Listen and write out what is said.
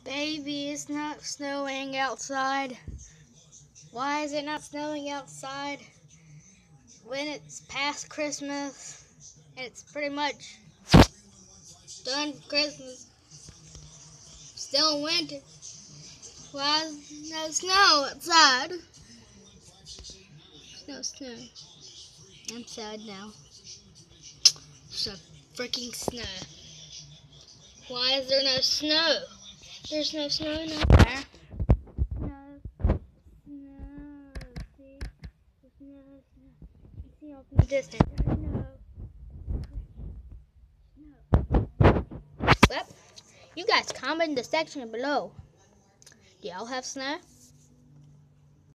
Baby, it's not snowing outside. Why is it not snowing outside when it's past Christmas and it's pretty much done Christmas? Still winter. Why is no snow outside? No snow. I'm sad now. Some freaking snow. Why is there no snow? There's no snow nowhere. No. See? There's no snow. You see off in the distance. No. Well, you guys comment in the section below. Do y'all have snow?